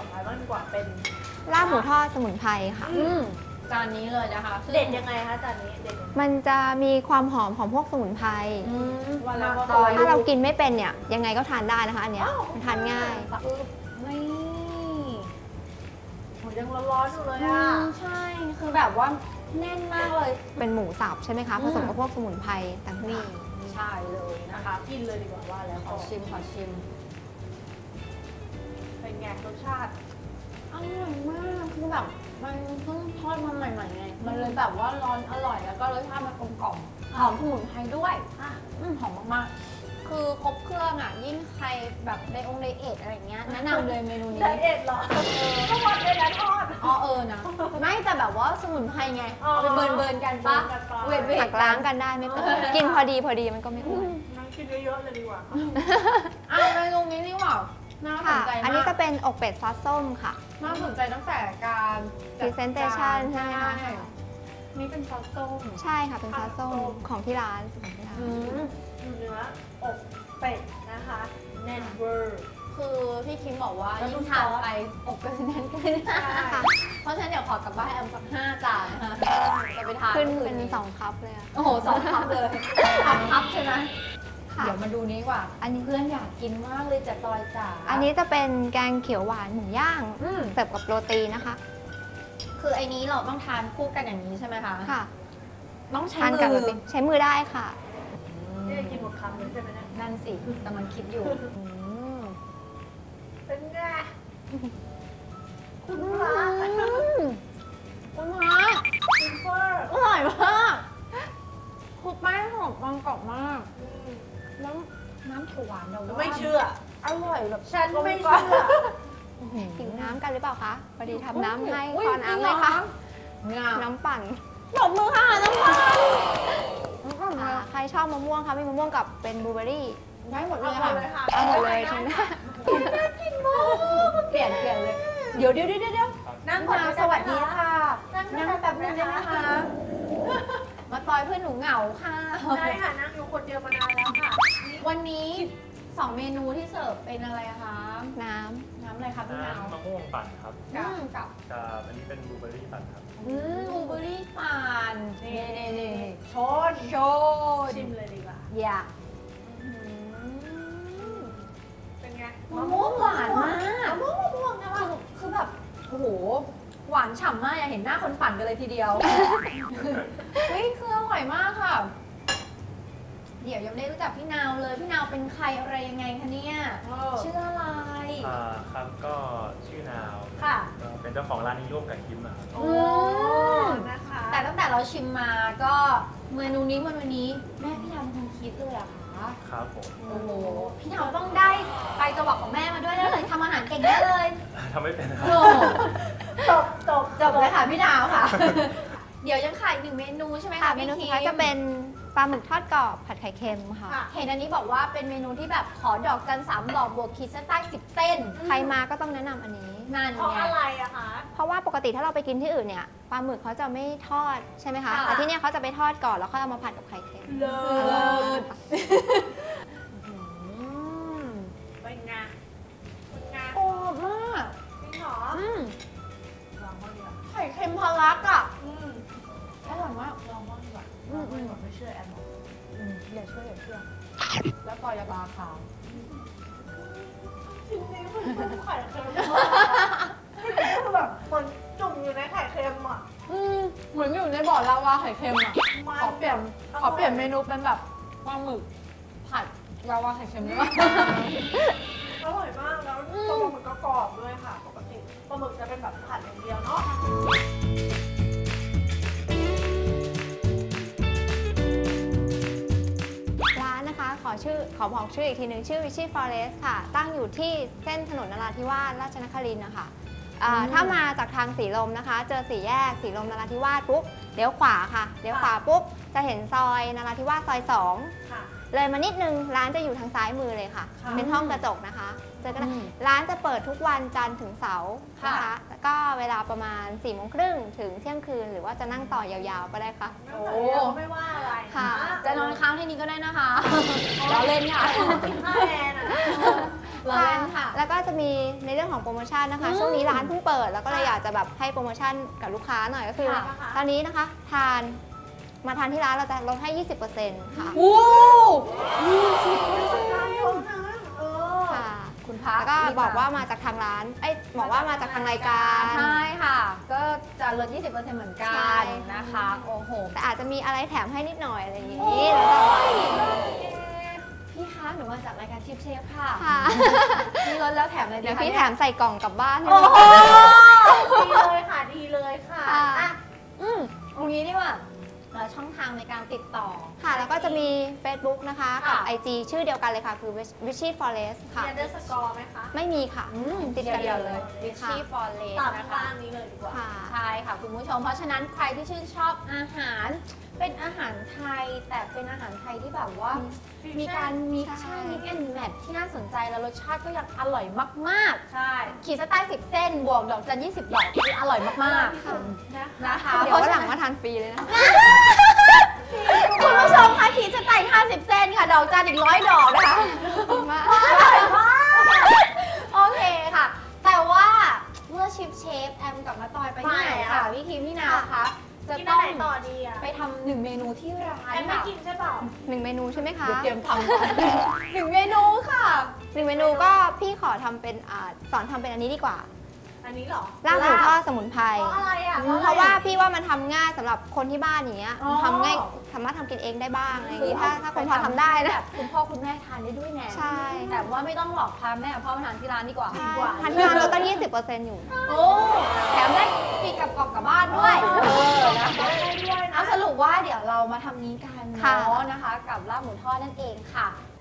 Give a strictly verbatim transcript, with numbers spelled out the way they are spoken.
อไปบ้างดีกว่าเป็นลาบหมูทอดสมุนไพรค่ะจานนี้เลยนะคะเด็ดยังไงคะจานนี้เด็ดมันจะมีความหอมของพวกสมุนไพรวันละก็ถ้าเรากินไม่เป็นเนี่ยยังไงก็ทานได้นะคะอันเนี้ยมันทานง่ายนี่หมูยังร้อนๆอยู่เลยอ่ะใช่คือแบบว่าแน่นมากเลยเป็นหมูสับใช่ไหมคะผสมกับพวกสมุนไพรต่างๆใช่เลยนะคะกินเลยดีกว่าว่าแล้วขอชิมขอชิมเป็นไงรสชาติอร่อยมากคือแบบมันเพิ่งทอดมาใหม่ๆไงมันเลยแบบว่าร้อนอร่อยแล้วก็รสชาติมันกลมกล่อมหอมสมุนไพรด้วยหอมมากๆคือครบเครื่องอ่ะยิ่งใครแบบไดองไดเอทอะไรเงี้ยแนะนำเลยเมนูนี้ไดเอทเหรอก็วันเลยนะทอดอ๋อเออนะไม่แต่แบบว่าสมุนไพรไงไปเบิร์นเบิร์นกันปะเวทเวทหักล้างกันได้ไม่เป็นกินพอดีพอดีมันก็ไม่อ้วนนั่งกินเยอะๆเลยดีกว่าอ้าวเมนูนี้นี่หว่าน่าสนใจมากอันนี้จะเป็นอกเป็ดซอสส้มค่ะน่าสนใจตั้งแต่การ presentation ใช่ไหมคะนี่เป็นซอสส้มใช่ค่ะเป็นซอสส้มของที่ร้านเนื้ออกเป็ดนะคะแน่นเวอร์คือพี่คิมบอกว่ายิ่งทานไปอกก็จะแน่นขึ้นนะคะเพราะฉะนั้นเดี๋ยวขอกลับบ้านแอมสักห้าจานจะไปทานขึ้นเป็นสองคัพเลยโอ้โหสองคัพเลยคัพคัพใช่ไหมเดี๋ยวมาดูนี้ว่าอันนี้เพื่อนอยากกินมากเลยจะตอยจ๋าอันนี้จะเป็นแกงเขียวหวานหมูย่างเสิร์ฟกับโรตีนะคะคือไอ้นี้เราต้องทานคู่กันอย่างนี้ใช่ไหมคะค่ะต้องใช้มือใช้มือได้ค่ะนี่กินหมดคำเลยใช่ไหมเนี่ยนั่นสิกำลังคิดอยู่เป็นไงคุณพระคุณพระคุณเฟอร์อร่อยมากคือแป้งหอมบางกรอบมากน้ำน้ำถั่วหวานเราไม่เชื่ออร่อยแบบฉันไม่เชื่อกินน้ำกันหรือเปล่าคะพอดีทำน้ำให้ขอน้ำเลยค่ะน้ำปั่นหนมมือค่ะน้ำปั่นใครชอบมะม่วงคะมีมะม่วงกับเป็นบลูเบอร์รี่ได้หมดเลยค่ะเอาหมดเลยใช่ไหมน่ากินมากเปลี่ยนเปลี่ยนเลยเดี๋ยวเดี๋ยวเดี๋ยวเดี๋ยวนั่งก่อนสวัสดีค่ะนั่งแป๊บนึงได้ไหมคะมาตอยเพื่อนหนูเหงาค่ะได้ค่ะนั่งอยู่คนเดียวมานานแล้วค่ะวันนี้สองเมนูที่เสิร์ฟเป็นอะไรคะน้ำน้ำอะไรคะพี่นาวมะม่วงปั่นครับกับกับกับอันนี้เป็นบลูเบอร์รี่ปั่นครับอืมบลูเบอร์รี่ปั่นนี่นี่นี่ชนชนชิมเลยดีกว่าอยากเป็นไงมะม่วงหวานมากมะม่วงมะม่วงนะว่าคือแบบโอ้โหหวานฉ่ำมากอยากเห็นหน้าคนปั่นกันเลยทีเดียวเฮ้ยคืออร่อยมากค่ะเดี๋ยวยังไม่ได้รู้จักพี่นาวเลยพี่นาวเป็นใครอะไรยังไงคะเนี่ยชื่ออะไรอ่าครับก็ชื่อนาวค่ะเป็นเจ้าของร้านนี้ร่วมกับคิมนะครับโอ้นะคะแต่ตั้งแต่เราชิมมาก็เมนูนี้เมนูนี้แม่พี่นาวเป็นคนคิดเลยอะคะครับผมโอ้โหพี่นาวต้องได้ไปจังหวะของแม่มาด้วยได้เลยทำอาหารเก่งได้เลยทำไม่เป็นโอ้จบจบจบเลยค่ะพี่นาวค่ะเดี๋ยวยังขายหนึ่งเมนูใช่ไหมคะเมนูสุดท้ายจะเป็นปลาหมึกทอดกรอบผัดไข่เค็มค่ะเห็นอันนี้บอกว่าเป็นเมนูที่แบบขอดอกจันสามดอกบวกขีดเส้นใต้สิบเส้นใครมาก็ต้องแนะนำอันนี้นั่นไงเพราะอะไรอะคะเพราะว่าปกติถ้าเราไปกินที่อื่นเนี่ยปลาหมึกเขาจะไม่ทอดใช่ไหมคะแต่ที่นี่เขาจะไปทอดก่อนแล้วค่อยเอามาผัดกับไข่เค็มเลิศเป็นไงเป็นไงโอ้มากจริงเหรอลองบ้างดีกว่าไข่เค็มพะลักอ่ะอร่อยมากลองบ้างดีกว่าลองบ้างดีกว่าไม่เชื่อแอมอย่าช่วยอย่าเชื่อแล้วปล่อยยาบาขาวจริงๆมันเป็นไข่เค็มคือแบบคนจุ่มอยู่ในไข่เค็มอ่ะเหมือนอยู่ในบ่อลาวาไข่เค็มอ่ะขอเปลี่ยนขอเปลี่ยนเมนูเป็นแบบปลาหมึกผัดลาวาไข่เค็มได้ไหมอร่อยมากแล้วตัวปลาหมึกก็กรอบด้วยค่ะปกติปลาหมึกจะเป็นแบบผัดอย่างเดียวเนาะร้านนะคะขอชื่อขอบอกชื่ออีกทีหนึ่งชื่อ Vichy Forest ค่ะตั้งอยู่ที่เส้นถนนนราธิวาสราชนครินทร์นะคะถ้ามาจากทางสีลมนะคะเจอสี่แยกสีลมนราธิวาสปุ๊บเลี้ยวขวาค่ะเลี้ยวขวาปุ๊บจะเห็นซอยนราธิวาสซอยสองเลยมานิดนึงร้านจะอยู่ทางซ้ายมือเลยค่ะเป็นห้องกระจกนะคะเจอกันร้านจะเปิดทุกวันจันทร์ถึงเสาร์นะคะแล้วก็เวลาประมาณสี่โมงครึ่งถึงเที่ยงคืนหรือว่าจะนั่งต่อยาวๆก็ได้ค่ะโอ้ไม่ว่าอะไรค่ะจะนอนค้างที่นี้ก็ได้นะคะเราเล่นค่ะกินข้าวแทนอ่ะเราเล่นค่ะแล้วก็จะมีในเรื่องของโปรโมชั่นนะคะอืมช่วงนี้ร้านเพิ่งเปิด แล้วก็เลยอยากจะแบบให้โปรโมชั่นกับลูกค้าหน่อยก็คือค่ะตอนนี้นะคะทานมาทานที่ร้านเราจะลดให้ ยี่สิบเปอร์เซ็นต์ ค่ะโอ้ยี่สิบเปอร์เซ็นต์เท่านั้นเออค่ะคุณพระแล้วก็บอกว่ามาจากทางร้าน เอ้ยบอกว่ามาจากทางรายการใช่ค่ะ ก็จะลด ยี่สิบเปอร์เซ็นต์ เหมือนกัใช่นนะคะ โอ้โหแต่อาจจะมีอะไรแถมให้นิดหน่อยอะไรอย่างโอ้นี้ยแล้วก็พี่คะหนูมาจากรายการชิปเชฟค่ะค่ะมีลดแล้วแถมอะไรดีเดี๋ยวคะพี่นี่แถมใส่กล่องกลับบ้านให้โอ้ด้วยโหดีเลยค่ะ ดีเลยค่ะค่ะอ่ะอืมตรงนี้ดีกว่าเอ่อช่องทางในการติดต่อค่ะ แล้วก็จะมี Facebook นะคะ กับค่ะไอ จี ชื่อเดียวกันเลยค่ะ คือ Vichy Forest ค่ะมีอันเดอร์สกอร์ไหมคะไม่มีค่ะอืมติดกันเดียวเลเลยยวิชชี่ฟอร์เรสตามนะบ้าคะนนี้เลยดีกว่าค่ะใช่ค่ะคุณผู้ชม เพราะฉะนั้นใครที่ชื่นชอบอาหาร เป็นอาหารไทย แต่เป็นอาหารไทยที่แบบว่า มีการมิกซ์ใช่ใช่มิกซ์แอนด์แมทที่น่าสนใจแล้วรสชาติก็ยังอร่อยมากใช่ๆ ขีดสไตล์สิบเส้น บวกดอกจันยี่สิบดอกคืออร่อยมากๆนะคะนะคะเดี๋ยววันหลังมาทานฟรีเลยนะคะคุณผู้ชมคะขีดสไตล์ห้าสิบเส้นค่ะ ดอกจันอีกร้อยดอกนะคะมาโอเคค่ะ แต่ว่าเมื่อชิปเชฟแอมกับมาตอยไปที่ไหนค่ะพี่คิมพี่นาวคะจะกินต้อะองไรต่อดีอ่ะไปทำหนึ่งเมนูที่ร้านแอมไม่ค่ะกินใช่เปล่าหนึ่งเมนูใช่ไหมคะเดี๋ยวเตรียมทำก่อนหนึ่งเมนูค่ะหนึ่งเมนูก็พี่ขอทำเป็นอ่าสอนทำเป็นอันนี้ดีกว่าอันนี้เหรอลาบหมูทอดสมุนไพรเพราะอะไรอ่ะเพราะว่าพี่ว่ามันทำง่ายสำหรับคนที่บ้านอย่างเงี้ยอ๋อทำง่ายสามารถทำกินเองได้บ้างอะไรอย่างงี้ถ้าถ้าคนพอทำได้แบนะบคุณพ่อคุณแม่ทานได้ด้วยแน่ใช่แต่ว่าไม่ต้องหลอกพาแม่กับพ่อมาทานที่ร้านดีกว่าใช่ทานที่ร้านเราก็ยี่สิบเปอร์เซ็นต์อยู่โอ้แถมได้ปีกกับกรอบกลับบ้านด้วยเออนะคะได้ด้วยนะเอาสรุปว่าเดี๋ยวเรามาทำนี้กันค่ะเนาะนะคะ กับลาบหมูทอดนั่นเองค่ะ